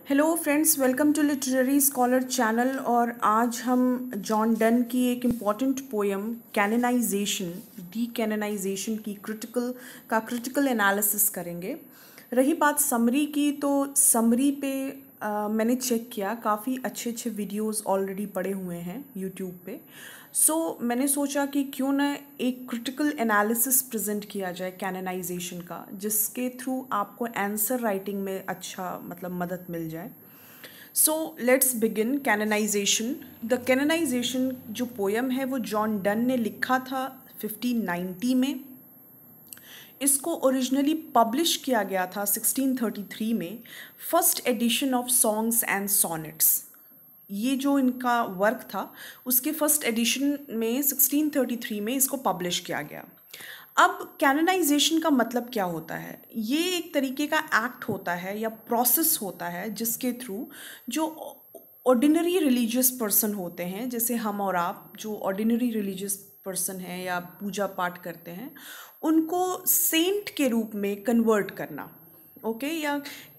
Hello friends, welcome to literary scholar channel. और आज हम जॉन डन की एक इम्पॉर्टेंट पोएम कैननाइजेशन, डीकैननाइजेशन की क्रिटिकल एनालिसिस करेंगे। रही बात समरी की, तो समरी पे मैंने चेक किया, काफ़ी अच्छे अच्छे वीडियोस ऑलरेडी पड़े हुए हैं यूट्यूब पे। मैंने सोचा कि क्यों ना एक क्रिटिकल एनालिसिस प्रेजेंट किया जाए कैननाइजेशन का, जिसके थ्रू आपको आंसर राइटिंग में अच्छा मदद मिल जाए। Let's begin canonization. The canonization जो पोयम है वो जॉन डन ने लिखा था 1590 में। इसको ओरिजिनली पब्लिश किया गया था 1633 में, first edition of songs and sonnets. ये जो इनका वर्क था उसके फर्स्ट एडिशन में 1633 में इसको पब्लिश किया गया। अब कैननाइजेशन का मतलब क्या होता है? ये एक तरीके का एक्ट होता है या प्रोसेस होता है जिसके थ्रू जो ऑर्डिनरी रिलीजियस पर्सन होते हैं, जैसे हम और आप जो ऑर्डिनरी रिलीजियस पर्सन हैं या पूजा पाठ करते हैं, उनको सेंट के रूप में कन्वर्ट करना। ओके या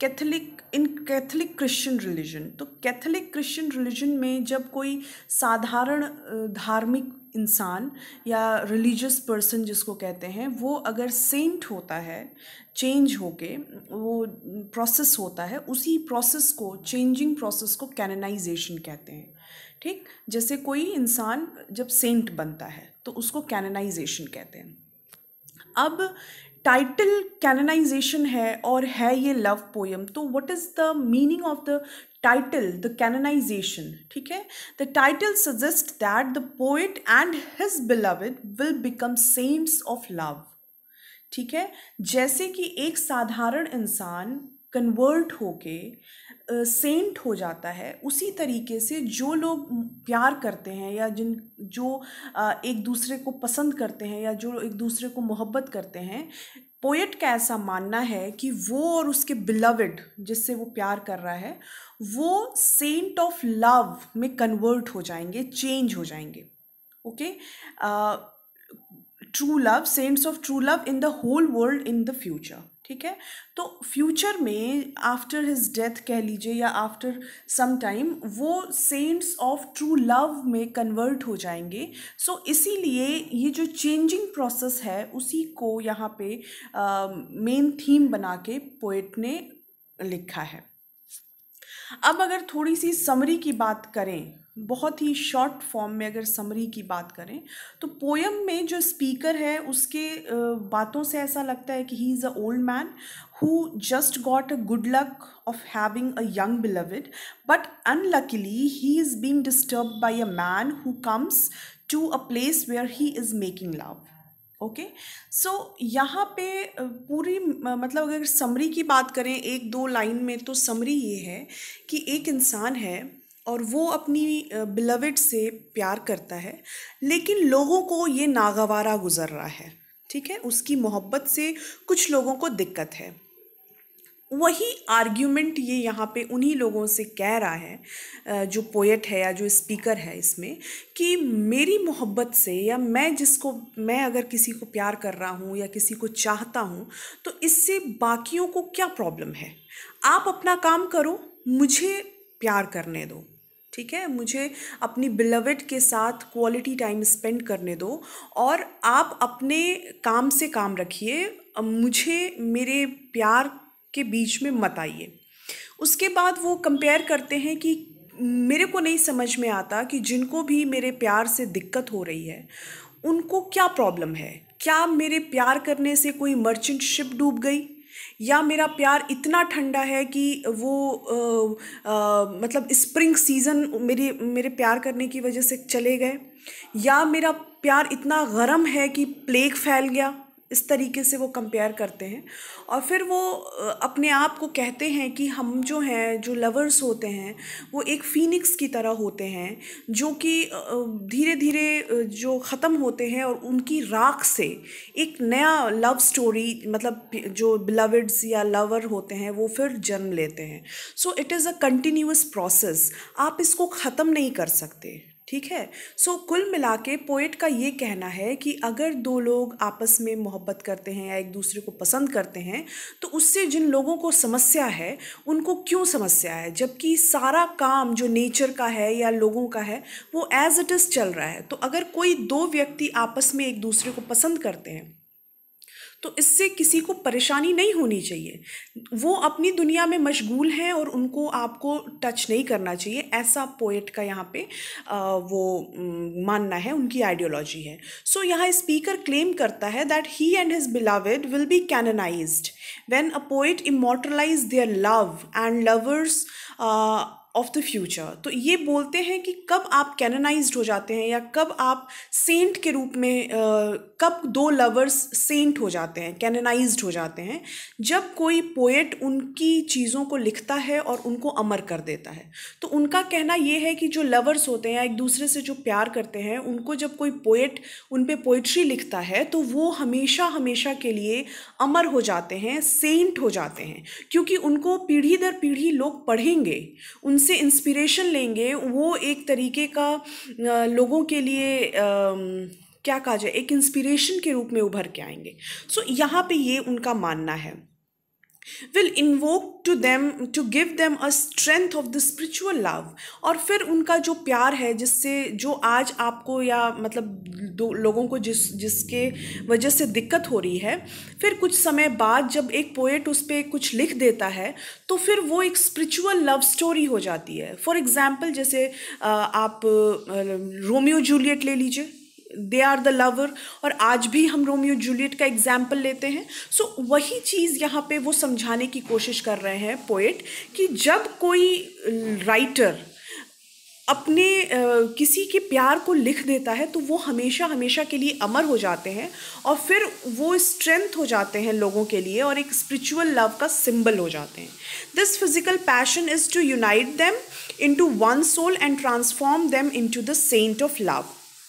कैथलिक क्रिश्चियन रिलीजन, तो कैथलिक क्रिश्चियन रिलीजन में जब कोई साधारण धार्मिक इंसान या रिलीजियस पर्सन जिसको कहते हैं, वो अगर सेंट होता है, चेंज होके वो प्रोसेस होता है, उसी प्रोसेस को, चेंजिंग प्रोसेस को कैननाइजेशन कहते हैं। ठीक, जैसे कोई इंसान जब सेंट बनता है तो उसको कैननाइजेशन कहते हैं। अब टाइटल कैननाइजेशन है और है ये लव पोयम, तो what is the meaning of the title, the canonization? ठीक है, the title suggest that the poet and his beloved will become saints of love. ठीक है, जैसे कि एक साधारण इंसान कन्वर्ट होके सेंट हो जाता है, उसी तरीके से जो लोग प्यार करते हैं या जो एक दूसरे को पसंद करते हैं या जो एक दूसरे को मोहब्बत करते हैं, पोएट का ऐसा मानना है कि वो और उसके बिलवेड जिससे वो प्यार कर रहा है, वो सेंट ऑफ लव में कन्वर्ट हो जाएंगे, चेंज हो जाएंगे। Okay, true love, saints of true love in the whole world in the future. ठीक है, तो फ्यूचर में आफ्टर हिज डेथ कह लीजिए या आफ्टर सम टाइम वो सेंट्स ऑफ ट्रू लव में कन्वर्ट हो जाएंगे। इसीलिए ये जो चेंजिंग प्रोसेस है उसी को यहाँ पे मेन थीम बना के पोएट ने लिखा है। अब अगर थोड़ी सी समरी की बात करें, बहुत ही शॉर्ट फॉर्म में अगर समरी की बात करें, तो पोयम में जो स्पीकर है उसके बातों से ऐसा लगता है कि he is a old man who just got a good luck of having a young beloved, but unluckily he is being disturbed by a man who comes to a place where he is making love. Okay, यहाँ पे पूरी मतलब अगर summary की बात करें एक दो लाइन में, तो समरी ये है कि एक इंसान है और वो अपनी बिलवेड से प्यार करता है, लेकिन लोगों को ये नागवारा गुजर रहा है। ठीक है, उसकी मोहब्बत से कुछ लोगों को दिक्कत है। वही आर्ग्यूमेंट ये यहाँ पे उन्हीं लोगों से कह रहा है जो पोएट है या जो स्पीकर है इसमें, कि मेरी मोहब्बत से या मैं अगर किसी को प्यार कर रहा हूँ या किसी को चाहता हूँ, तो इससे बाकियों को क्या प्रॉब्लम है? आप अपना काम करो, मुझे प्यार करने दो। ठीक है, मुझे अपनी बिलवेड के साथ क्वालिटी टाइम स्पेंड करने दो और आप अपने काम से काम रखिए, मुझे मेरे प्यार के बीच में मत आइए। उसके बाद वो कंपेयर करते हैं कि मेरे को नहीं समझ में आता कि जिनको भी मेरे प्यार से दिक्कत हो रही है उनको क्या प्रॉब्लम है। क्या मेरे प्यार करने से कोई मर्चेंट शिप डूब गई, या मेरा प्यार इतना ठंडा है कि वो मतलब स्प्रिंग सीज़न मेरे प्यार करने की वजह से चले गए, या मेरा प्यार इतना गर्म है कि प्लेग फैल गया। इस तरीके से वो कंपेयर करते हैं और फिर वो अपने आप को कहते हैं कि हम जो हैं, जो लवर्स होते हैं, वो एक फीनिक्स की तरह होते हैं जो कि धीरे धीरे जो ख़त्म होते हैं और उनकी राख से एक नया लव स्टोरी, मतलब जो बिलवेड्स या लवर होते हैं वो फिर जन्म लेते हैं। It is a continuous process, आप इसको ख़त्म नहीं कर सकते। ठीक है। सो कुल मिला के पोएट का ये कहना है कि अगर दो लोग आपस में मोहब्बत करते हैं या एक दूसरे को पसंद करते हैं, तो उससे जिन लोगों को समस्या है उनको क्यों समस्या है, जबकि सारा काम जो नेचर का है या लोगों का है वो एज इट इज़ चल रहा है। तो अगर कोई दो व्यक्ति आपस में एक दूसरे को पसंद करते हैं तो इससे किसी को परेशानी नहीं होनी चाहिए। वो अपनी दुनिया में मशगूल हैं और उनको आपको टच नहीं करना चाहिए, ऐसा पोएट का यहाँ पे मानना है, उनकी आइडियोलॉजी है। सो यहाँ स्पीकर क्लेम करता है that he and his beloved will be canonized when a poet immortalize their love and lovers of the future. तो ये बोलते हैं कि कब आप कैनोनाइज्ड हो जाते हैं या कब आप सेंट के रूप में कब दो लवर्स सेंट हो जाते हैं, कैनोनाइज्ड हो जाते हैं, जब कोई पोएट उनकी चीज़ों को लिखता है और उनको अमर कर देता है। तो उनका कहना ये है कि जो लवर्स होते हैं, एक दूसरे से जो प्यार करते हैं, उनको जब कोई पोएट उन पे पोइट्री लिखता है तो वो हमेशा हमेशा के लिए अमर हो जाते हैं, सेंट हो जाते हैं, क्योंकि उनको पीढ़ी दर पीढ़ी लोग पढ़ेंगे, उनसे इंस्पिरेशन लेंगे। वो एक तरीके का लोगों के लिए क्या कहा जाए, एक इंस्पिरेशन के रूप में उभर के आएंगे। सो यहाँ पे ये उनका मानना है। will invoke to them to give them a strength of the spiritual love। और फिर उनका जो प्यार है, जिससे जो आज आपको या मतलब दो लोगों को जिसके वजह से दिक्कत हो रही है, फिर कुछ समय बाद जब एक पोएट उस पर कुछ लिख देता है तो फिर वो एक स्पिरिचुअल लव स्टोरी हो जाती है। फॉर एग्जाम्पल जैसे आप रोमियो जूलियट ले लीजिए, दे आर द लवर, और आज भी हम रोमियो जूलियट का एग्जाम्पल लेते हैं। सो वही चीज़ यहाँ पे वो समझाने की कोशिश कर रहे हैं पोएट, कि जब कोई राइटर अपने किसी के प्यार को लिख देता है तो वो हमेशा हमेशा के लिए अमर हो जाते हैं और फिर वो स्ट्रेंथ हो जाते हैं लोगों के लिए और एक स्पिरिचुअल लव का सिंबल हो जाते हैं। This physical passion is to unite them into one soul and transform them into the saint of love.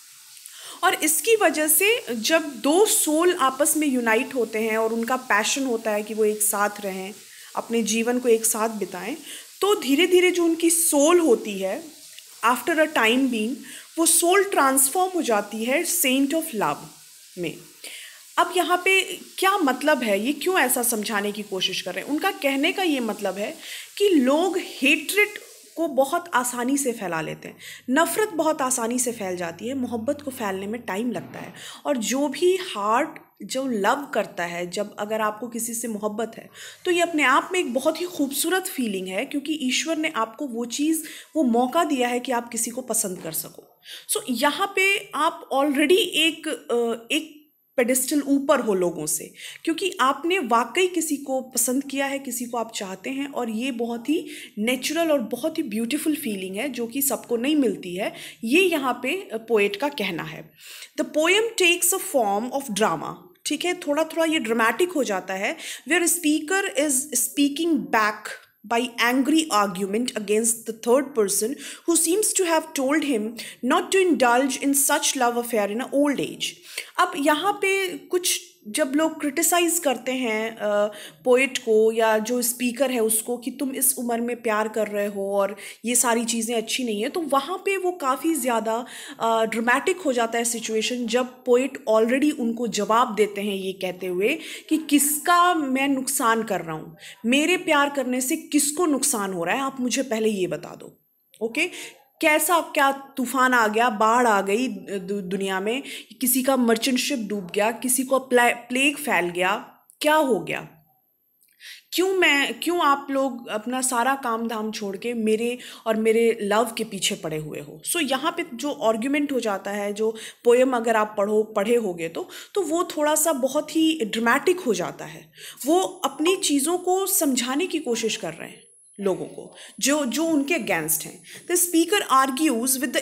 और इसकी वजह से जब दो सोल आपस में यूनाइट होते हैं और उनका पैशन होता है कि वो एक साथ रहें, अपने जीवन को एक साथ बिताएं, तो धीरे धीरे जो उनकी सोल होती है आफ्टर अ टाइम बीइंग, वो सोल ट्रांसफॉर्म हो जाती है सेंट ऑफ लव में। अब यहाँ पे क्या मतलब है, ये क्यों ऐसा समझाने की कोशिश कर रहे हैं? उनका कहने का ये मतलब है कि लोग हेट्रेड को बहुत आसानी से फैला लेते हैं, नफ़रत बहुत आसानी से फैल जाती है, मोहब्बत को फैलने में टाइम लगता है। और जो भी हार्ट जो लव करता है, जब अगर आपको किसी से मोहब्बत है तो ये अपने आप में एक बहुत ही खूबसूरत फीलिंग है, क्योंकि ईश्वर ने आपको वो चीज़, वो मौका दिया है कि आप किसी को पसंद कर सको। सो यहाँ पे आप ऑलरेडी एक पेडिस्टल ऊपर हो लोगों से, क्योंकि आपने वाकई किसी को पसंद किया है, किसी को आप चाहते हैं, और ये बहुत ही नेचुरल और बहुत ही ब्यूटीफुल फीलिंग है जो कि सबको नहीं मिलती है। ये यहाँ पे पोएट का कहना है। The poem takes a form of drama, ठीक है, थोड़ा थोड़ा ये ड्रामेटिक हो जाता है, where speaker is speaking back by angry argument against the third person who seems to have told him not to indulge in such love affair in an old age। अब यहाँ पे कुछ जब लोग क्रिटिसाइज़ करते हैं पोएट को या जो स्पीकर है उसको कि तुम इस उम्र में प्यार कर रहे हो और ये सारी चीज़ें अच्छी नहीं है, तो वहाँ पे वो काफ़ी ज़्यादा ड्रामेटिक हो जाता है सिचुएशन, जब पोएट ऑलरेडी उनको जवाब देते हैं ये कहते हुए कि किसका मैं नुकसान कर रहा हूँ, मेरे प्यार करने से किसको नुकसान हो रहा है, आप मुझे पहले ये बता दो। ओके, कैसा, क्या तूफान आ गया, बाढ़ आ गई दुनिया में, किसी का मर्चेंट शिप डूब गया, किसी को प्लेग फैल गया, क्या हो गया, क्यों आप लोग अपना सारा काम धाम छोड़ के मेरे और मेरे लव के पीछे पड़े हुए हो। सो यहाँ पे जो आर्ग्यूमेंट हो जाता है, जो पोएम अगर आप पढ़े होगे तो वो थोड़ा सा बहुत ही ड्रामेटिक हो जाता है। वो अपनी चीज़ों को समझाने की कोशिश कर रहे हैं लोगों को जो उनके अगेंस्ट हैं। The speaker argues with the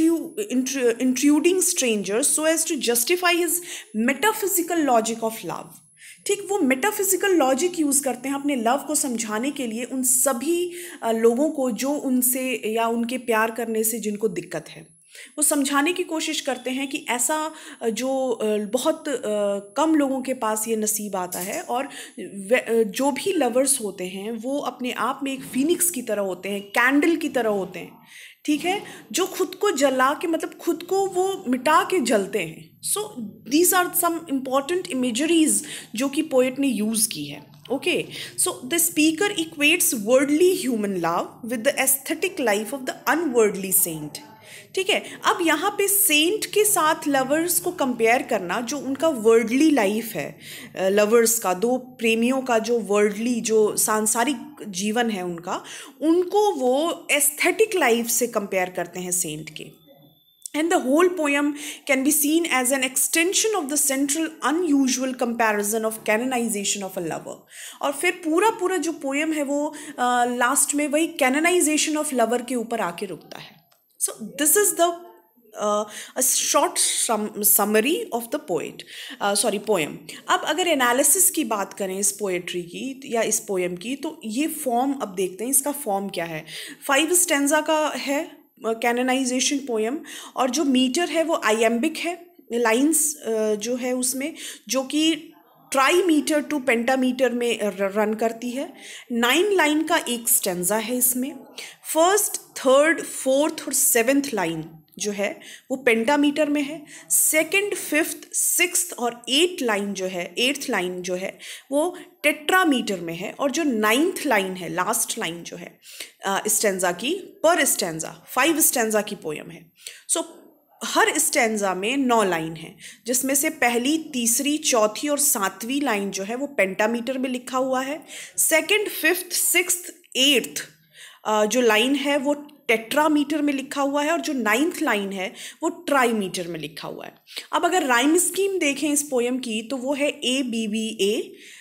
intruding stranger so as to justify his metaphysical logic of love. ठीक, वो मेटाफिजिकल लॉजिक यूज़ करते हैं अपने लव को समझाने के लिए उन सभी लोगों को जो उनसे या उनके प्यार करने से जिनको दिक्कत है। वो समझाने की कोशिश करते हैं कि ऐसा जो बहुत कम लोगों के पास ये नसीब आता है, और जो भी लवर्स होते हैं वो अपने आप में एक फीनिक्स की तरह होते हैं, कैंडल की तरह होते हैं, ठीक है, जो खुद को जला के, मतलब खुद को वो मिटा के जलते हैं. So these are some important imageries जो कि पोएट ने यूज़ की है. Okay, so the speaker equates worldly human love with the aesthetic life of the unworldly saint. ठीक है, अब यहाँ पे सेंट के साथ लवर्स को कंपेयर करना, जो उनका वर्ल्डली लाइफ है, लवर्स का, दो प्रेमियों का जो वर्ल्डली, जो सांसारिक जीवन है उनका, उनको वो एस्थेटिक लाइफ से कंपेयर करते हैं सेंट के. And the whole poem can be seen as an extension of the central unusual comparison of canonization of a lover. और फिर पूरा जो पोएम है वो लास्ट में वही कैनोनाइजेशन ऑफ लवर के ऊपर आके रुकता है. So this is the a short summary of the poem. अब अगर एनालिसिस की बात करें इस पोएट्री की या इस पोएम की, तो ये फॉर्म अब देखते हैं, इसका फॉर्म क्या है. 5 स्टेंजा का है कैनोनाइजेशन पोएम, और जो मीटर है वो आइएम्बिक है, लाइंस जो है उसमें, जो कि ट्राई मीटर टू पेंटामीटर में रन करती है. 9 लाइन का एक स्टेंजा है इसमें. फर्स्ट, थर्ड, फोर्थ और 7th लाइन जो है वो पेंटामीटर में है. सेकंड, फिफ्थ, सिक्स्थ और 8th लाइन जो है वो टेट्रामीटर में है. और जो 9th लाइन है, लास्ट लाइन जो है स्टेंजा की, पर स्टेंजा 5 स्टेंजा की पोयम है. सो हर स्टेंजा में 9 लाइन है, जिसमें से पहली, तीसरी, चौथी और 7वीं लाइन जो है वो पेंटामीटर में लिखा हुआ है. सेकंड, फिफ्थ, सिक्स्थ, 8th जो लाइन है वो टेट्रामीटर में लिखा हुआ है, और जो 9th लाइन है वो ट्राईमीटर में लिखा हुआ है. अब अगर राइम स्कीम देखें इस पोएम की, तो वो है ABBA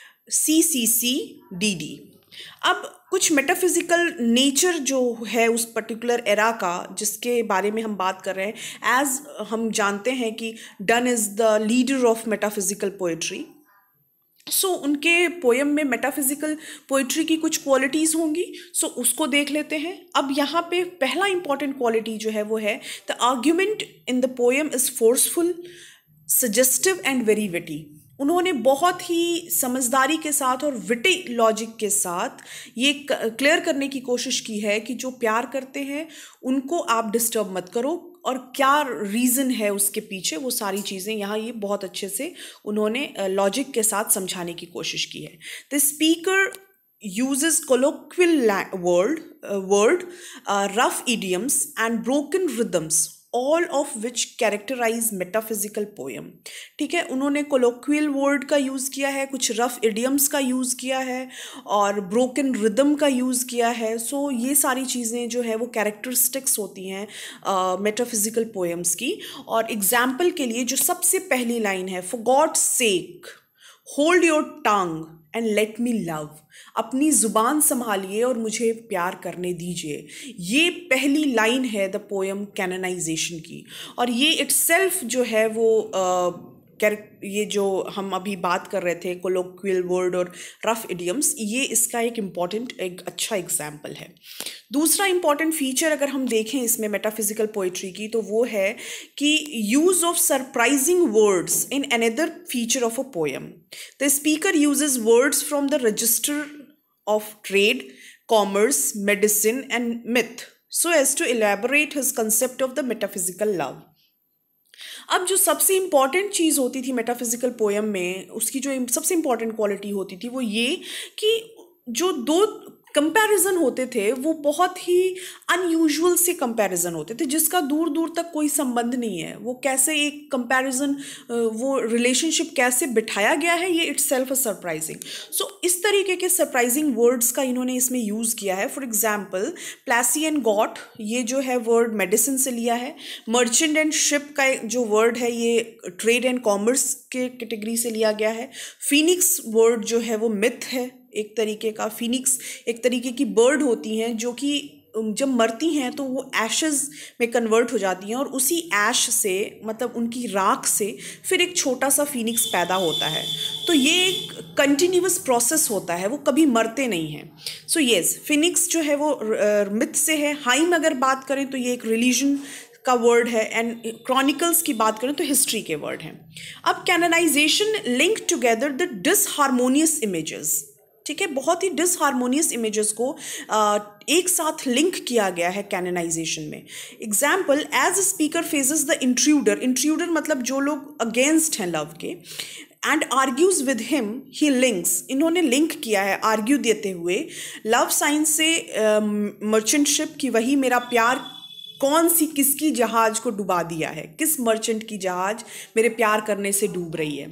CCC DD. अब कुछ मेटाफिजिकल नेचर जो है उस पर्टिकुलर एरा का, जिसके बारे में हम बात कर रहे हैं, एज हम जानते हैं कि Donne is the leader of metaphysical poetry. So उनके पोएम में मेटाफिजिकल पोइट्री की कुछ क्वालिटीज़ होंगी. सो उसको देख लेते हैं. अब यहाँ पे पहला इंपॉर्टेंट क्वालिटी जो है वो है, the argument in the poem is forceful, suggestive and very witty. उन्होंने बहुत ही समझदारी के साथ और विटी लॉजिक के साथ ये क्लियर करने की कोशिश की है कि जो प्यार करते हैं उनको आप डिस्टर्ब मत करो, और क्या रीज़न है उसके पीछे, वो सारी चीज़ें यहाँ ये बहुत अच्छे से उन्होंने लॉजिक के साथ समझाने की कोशिश की है. The speaker uses colloquial word, rough idioms and broken rhythms, all of which characterize metaphysical poem. ठीक है, उन्होंने colloquial word का यूज़ किया है, कुछ rough idioms का यूज़ किया है और broken rhythm का यूज़ किया है. सो ये सारी चीज़ें जो है वो characteristics होती हैं metaphysical poems की. और एग्जाम्पल के लिए जो सबसे पहली लाइन है, for God's sake hold your tongue and let me love, अपनी ज़ुबान संभालिए और मुझे प्यार करने दीजिए. ये पहली लाइन है द पोएम कैनोनाइजेशन की. और ये इटसेल्फ जो है वो ये जो हम अभी बात कर रहे थे कोलोक्वियल वर्ड और रफ इडियम्स, ये इसका एक अच्छा एग्जाम्पल है. दूसरा इंपॉर्टेंट फीचर अगर हम देखें इसमें मेटाफिजिकल पोइट्री की, तो वो है कि use of surprising words in another feature of a poem. The speaker uses words from the register of trade, commerce, medicine and myth so as to elaborate his concept of the metaphysical love. अब जो सबसे important चीज़ होती थी metaphysical poem में, उसकी जो सबसे important quality होती थी वो ये कि जो दो कंपैरिजन होते थे वो बहुत ही अनयूजुअल से कंपैरिजन होते थे, जिसका दूर दूर तक कोई संबंध नहीं है. वो कैसे एक कंपैरिजन, वो रिलेशनशिप कैसे बिठाया गया है, ये इटसेल्फ सरप्राइजिंग. सो इस तरीके के सरप्राइजिंग वर्ड्स का इन्होंने इसमें यूज़ किया है. For example palsy and gout, ये जो है वर्ड मेडिसिन से लिया है. मर्चेंट एंड शिप का जो वर्ड है ये ट्रेड एंड कॉमर्स के कैटेगरी से लिया गया है. फिनिक्स वर्ड जो है वो मिथ है एक तरीके का. फिनिक्स एक तरीके की बर्ड होती हैं जो कि जब मरती हैं तो वो एशेस में कन्वर्ट हो जाती हैं, और उसी ऐश से, मतलब उनकी राख से फिर एक छोटा सा फिनिक्स पैदा होता है. तो ये एक कंटिन्यूअस प्रोसेस होता है, वो कभी मरते नहीं हैं. सो येस, फिनिक्स जो है वो मिथ से है. हाइम अगर बात करें तो ये एक रिलीजन का वर्ड है, एंड क्रॉनिकल्स की बात करें तो हिस्ट्री के वर्ड हैं। अब canonization link together the disharmonious images, ठीक है, बहुत ही डिसहार्मोनियस इमेजेस को एक साथ लिंक किया गया है कैननाइजेशन में। Example, as speaker faces the intruder, intruder मतलब जो लोग अगेंस्ट हैं लव के, and argues with him he links, इन्होंने लिंक किया है आर्ग्यू देते हुए लव साइंस से मर्चेंटशिप की, वही मेरा प्यार कौन सी किसकी जहाज को डुबा दिया है, किस मर्चेंट की जहाज मेरे प्यार करने से डूब रही है।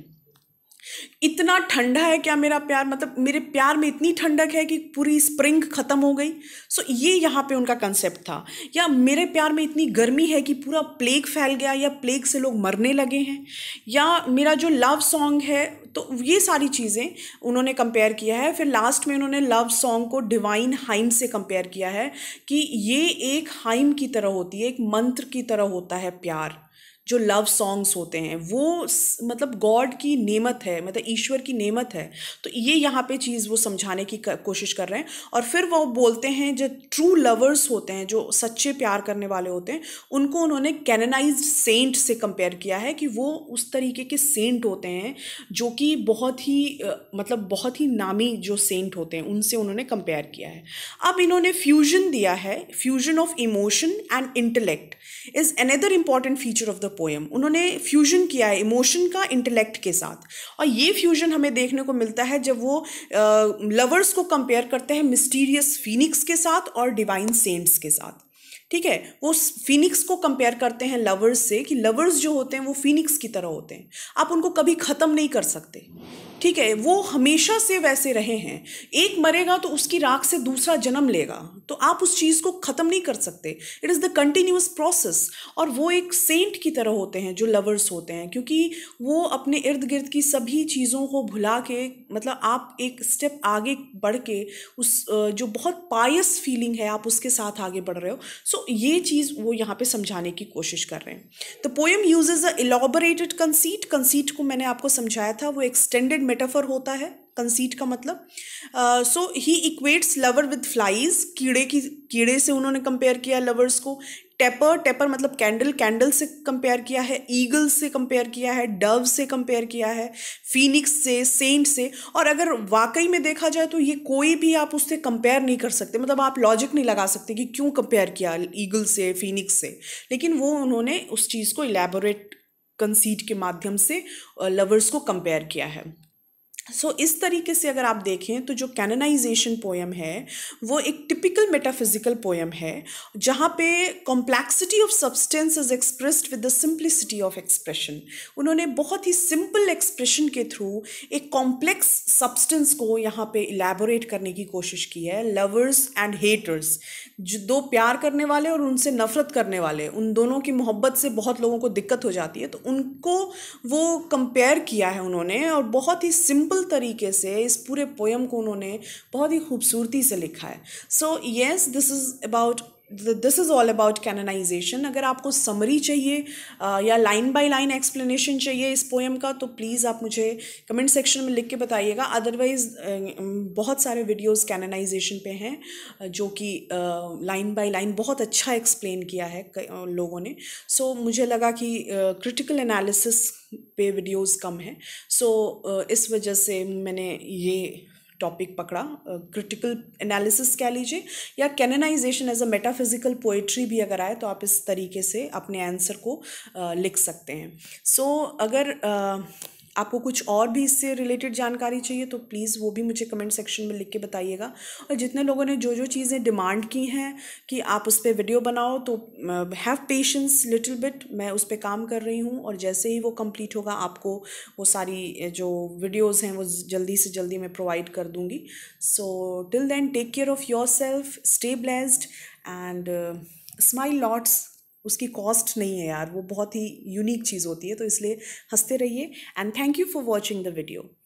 इतना ठंडा है क्या मेरा प्यार, मतलब मेरे प्यार में इतनी ठंडक है कि पूरी स्प्रिंग खत्म हो गई। सो ये यहाँ पे उनका कंसेप्ट था। या मेरे प्यार में इतनी गर्मी है कि पूरा प्लेग फैल गया, या प्लेग से लोग मरने लगे हैं। या मेरा जो लव सॉन्ग है, तो ये सारी चीज़ें उन्होंने कंपेयर किया है। फिर लास्ट में उन्होंने लव सॉन्ग को डिवाइन हाइम से कंपेयर किया है कि ये एक हाइम की तरह होती है, एक मंत्र की तरह होता है प्यार। जो लव सॉन्ग्स होते हैं वो मतलब गॉड की नेमत है, मतलब ईश्वर की नेमत है। तो ये यहाँ पे चीज़ वो समझाने की कोशिश कर रहे हैं। और फिर वो बोलते हैं जो ट्रू लवर्स होते हैं, जो सच्चे प्यार करने वाले होते हैं, उनको उन्होंने कैननाइज्ड सेंट से कंपेयर किया है कि वो उस तरीके के सेंट होते हैं जो कि बहुत ही मतलब बहुत ही नामी जो सेंट होते हैं, उनसे उन्होंने कंपेयर किया है। अब इन्होंने फ्यूजन दिया है, fusion of emotion and intellect is another important feature of the poem. उन्होंने फ्यूजन किया है इमोशन का इंटेलेक्ट के साथ, और ये फ्यूजन हमें देखने को मिलता है जब वो लवर्स को कंपेयर करते हैं मिस्टीरियस फीनिक्स के साथ और डिवाइन सेंट्स के साथ। ठीक है, वो फीनिक्स को कंपेयर करते हैं लवर्स से कि लवर्स जो होते हैं वो फीनिक्स की तरह होते हैं, आप उनको कभी ख़त्म नहीं कर सकते। ठीक है, वो हमेशा से वैसे रहे हैं, एक मरेगा तो उसकी राख से दूसरा जन्म लेगा, तो आप उस चीज़ को ख़त्म नहीं कर सकते। It is the continuous process. और वो एक सेंट की तरह होते हैं जो लवर्स होते हैं, क्योंकि वो अपने इर्द गिर्द की सभी चीज़ों को भुला के, मतलब आप एक स्टेप आगे बढ़ के उस जो बहुत पायस फीलिंग है आप उसके साथ आगे बढ़ रहे हो। सो ये चीज़ वो यहाँ पे समझाने की कोशिश कर रहे हैं। The poem uses a elaborated conceit, conceit को मैंने आपको समझाया था, वो एक्सटेंडेड मेटाफर होता है कंसीट का मतलब। So he equates lover with flies, कीड़े से उन्होंने कंपेयर किया लवर्स को। टेपर, टेपर मतलब कैंडल, कैंडल से कंपेयर किया है। ईगल से कंपेयर किया है, डव से कंपेयर किया है, फीनिक्स से, सेंट से। और अगर वाकई में देखा जाए तो ये कोई भी आप उससे कंपेयर नहीं कर सकते, मतलब आप लॉजिक नहीं लगा सकते कि क्यों कंपेयर किया ईगल से, फीनिक्स से, लेकिन वो उन्होंने उस चीज़ को इलेबोरेट कंसीट के माध्यम से लवर्स को कंपेयर किया है। सो इस तरीके से अगर आप देखें तो जो कैननाइजेशन पोएम है वो एक टिपिकल मेटाफिजिकल पोएम है, जहाँ पे complexity of substance is expressed with the simplicity of expression. उन्होंने बहुत ही सिंपल एक्सप्रेशन के थ्रू एक कॉम्प्लेक्स सब्सटेंस को यहाँ पे इलेबोरेट करने की कोशिश की है। लवर्स एंड हेटर्स, जो दो प्यार करने वाले और उनसे नफरत करने वाले, उन दोनों की मोहब्बत से बहुत लोगों को दिक्कत हो जाती है, तो उनको वो कंपेयर किया है उन्होंने, और बहुत ही सिंपल तरीके से इस पूरे पोएम को उन्होंने बहुत ही खूबसूरती से लिखा है। So yes, this is all about canonization. अगर आपको समरी चाहिए या लाइन बाय लाइन एक्सप्लेनेशन चाहिए इस पोएम का, तो प्लीज़ आप मुझे कमेंट सेक्शन में लिख के बताइएगा। अदरवाइज़ बहुत सारे वीडियोस कैननाइजेशन पे हैं जो कि लाइन बाय लाइन बहुत अच्छा एक्सप्लेन किया है लोगों ने। सो मुझे लगा कि क्रिटिकल एनालिसिस पे वीडियोस कम है, सो इस वजह से मैंने ये टॉपिक पकड़ा। क्रिटिकल एनालिसिस कह लीजिए, या canonization as a metaphysical poetry भी अगर आए तो आप इस तरीके से अपने आंसर को लिख सकते हैं। सो अगर आपको कुछ और भी इससे रिलेटेड जानकारी चाहिए तो प्लीज़ वो भी मुझे कमेंट सेक्शन में लिख के बताइएगा। और जितने लोगों ने जो जो चीज़ें डिमांड की हैं कि आप उस पर वीडियो बनाओ, तो हैव पेशेंस लिटिल बिट, मैं उस पर काम कर रही हूँ, और जैसे ही वो कंप्लीट होगा आपको वो सारी जो वीडियोस हैं वो जल्दी से जल्दी मैं प्रोवाइड कर दूँगी। So till then, take care of yourself, stay blessed and smile lots. उसकी कॉस्ट नहीं है यार, वो बहुत ही यूनिक चीज़ होती है, तो इसलिए हंसते रहिए। And thank you for watching the video.